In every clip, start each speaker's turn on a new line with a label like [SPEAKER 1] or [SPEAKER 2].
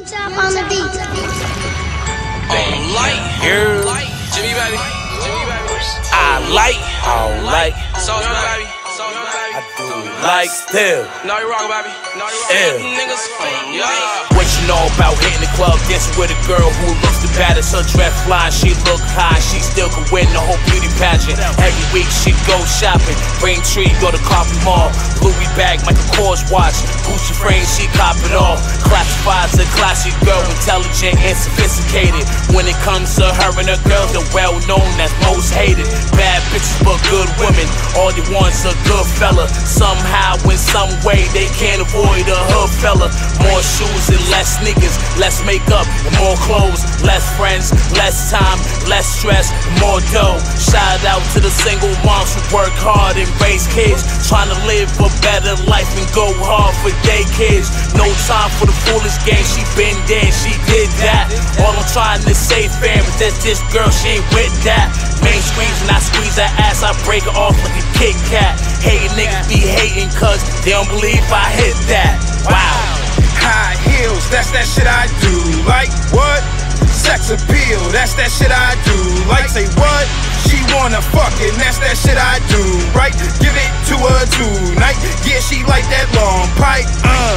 [SPEAKER 1] Top on the beat.
[SPEAKER 2] Light, Jimmy baby, I like, so baby,
[SPEAKER 3] I do like still.
[SPEAKER 2] No, you wrong, baby. No, you wrong. Niggas, yeah.
[SPEAKER 3] What you know about hitting the club, dancing with a girl who looks the baddest? Her dress flying, she look high, she still could win the whole beauty pageant. Every week she go shopping, Braintree, go to Carpet Mall. Louis bag, Michael Kors watch, Gucci frame, she cop it all. Classified as a classy girl, intelligent and sophisticated. When it comes to her and her girls, they're well known as most hated. Bad bitches but good women, all they want's a good fella. Somehow, in some way, they can't avoid a hood fella. More shoes and less sneakers, less makeup and more clothes. Less friends, less time, less stress, more dough. Shout out to the single moms who work hard and raise kids, trying to live a better life and go hard for their kids. No time for the foolish game, she been there, she did that. All I'm trying to say, fam, is that this girl, she ain't with that. Main squeeze and I squeeze her ass, I break her off like a Kit Kat. Hating niggas be hating cause they don't believe I hit that. Wow.
[SPEAKER 4] High heels, that's that shit I do. Like what? Sex appeal, that's that shit I do. Like say what? She wanna fuck it, and that's that shit I do. Right? Give it to her tonight. Yeah, she like that long pipe.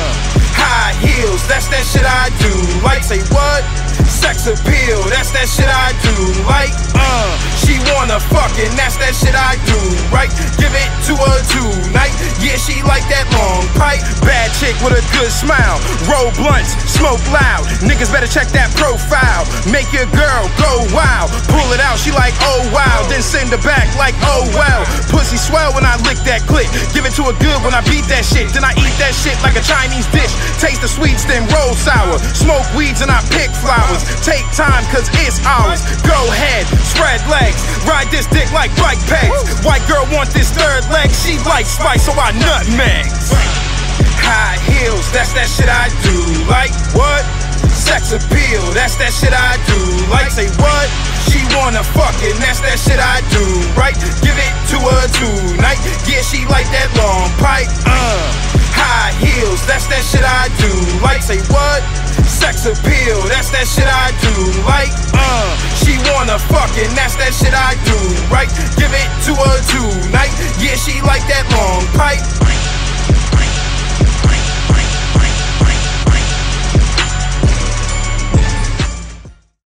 [SPEAKER 4] High heels, that's that shit I do. Like say what? Sex appeal, that's that shit I do. Like she wanna fuck it, and that's that shit I do. Right? Give it to her tonight. Yeah, she like that long pipe. Bad chick with a good smile. Roll blunts, smoke loud. Niggas better check that profile. Make your girl go wild. Pull it out, she like oh wow. Then send her back like oh well. Pussy swell when I lick that click. Give it to her good when I beat that shit. Then I eat that shit like a Chinese dish. Taste the sweets, then roll sour. Smoke weeds and I pick flowers. Take time cause it's ours. Go ahead, spread legs. Ride this dick like bike pegs. White girl want this third leg. She like spice so I nutmegs. High heels, that's that shit I do. Like what? Sex appeal, that's that shit I do. Like say what? She wanna fuck it, and that's that shit I do. Right? Give it to her tonight. Yeah, she like that long pipe. High heels, that's that shit I do. Like say what? Sex appeal, that's that shit I do. Like she wanna fuck it, and that's that shit